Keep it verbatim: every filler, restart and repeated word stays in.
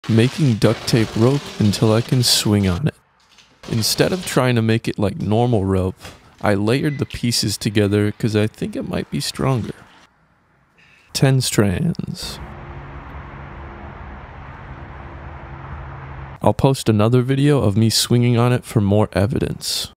Making duct tape rope until I can swing on it. Instead of trying to make it like normal rope, I layered the pieces together because I think it might be stronger. ten strands. I'll post another video of me swinging on it for more evidence.